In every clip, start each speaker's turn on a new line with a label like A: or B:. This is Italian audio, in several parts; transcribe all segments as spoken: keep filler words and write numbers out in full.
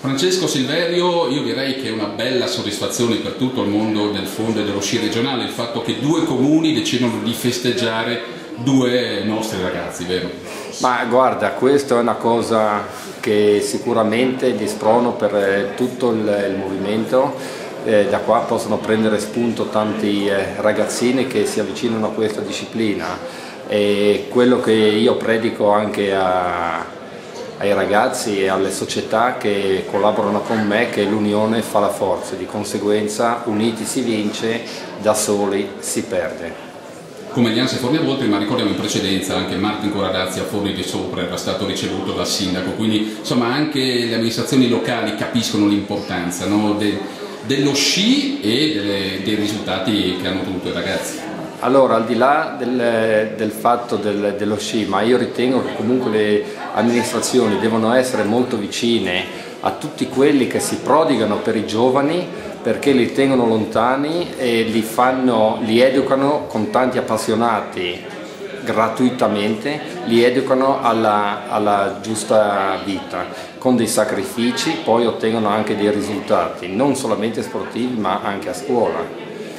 A: Francesco Silverio, io direi che è una bella soddisfazione per tutto il mondo del fondo e dello sci regionale il fatto che due comuni decidono di festeggiare due nostri ragazzi, vero?
B: Ma guarda, questa è una cosa che sicuramente di sprono per tutto il, il movimento, eh, da qua possono prendere spunto tanti eh, ragazzini che si avvicinano a questa disciplina, e quello che io predico anche a ai ragazzi e alle società che collaborano con me, che l'unione fa la forza, di conseguenza uniti si vince, da soli si perde.
A: Come Alianza Forni a Voltri, ma ricordiamo in precedenza anche Martin Coradazzi a Forni di Sopra era stato ricevuto dal sindaco, quindi insomma anche le amministrazioni locali capiscono l'importanza, no, de, dello sci e delle, dei risultati che hanno ottenuto i ragazzi.
B: Allora, al di là del, del fatto del, dello sci, ma io ritengo che comunque le amministrazioni devono essere molto vicine a tutti quelli che si prodigano per i giovani, perché li tengono lontani e li, fanno, li educano con tanti appassionati gratuitamente, li educano alla, alla giusta vita, con dei sacrifici, poi ottengono anche dei risultati, non solamente sportivi ma anche a scuola.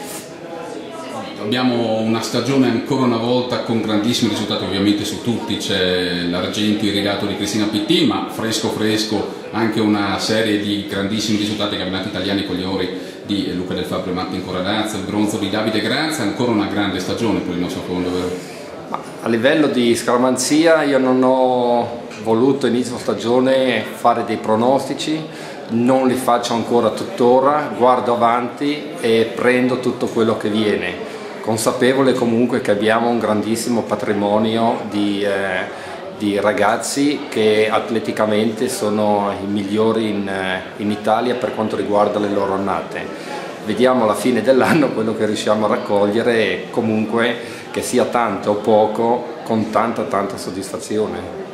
A: Abbiamo una stagione ancora una volta con grandissimi risultati, ovviamente su tutti, c'è l'Argento irrigato di Cristina Pitti, ma fresco fresco anche una serie di grandissimi risultati, campionati italiani con gli ori di Luca Del Fabbro e Martin Coradazzi, il bronzo di Davide Grazia, ancora una grande stagione per il nostro fondo, vero?
B: Ma a livello di scaramanzia io non ho voluto inizio stagione fare dei pronostici, non li faccio ancora tuttora, guardo avanti e prendo tutto quello che viene, consapevole comunque che abbiamo un grandissimo patrimonio di, eh, di ragazzi che atleticamente sono i migliori in, in Italia per quanto riguarda le loro annate. Vediamo alla fine dell'anno quello che riusciamo a raccogliere e comunque che sia tanto o poco con tanta tanta soddisfazione.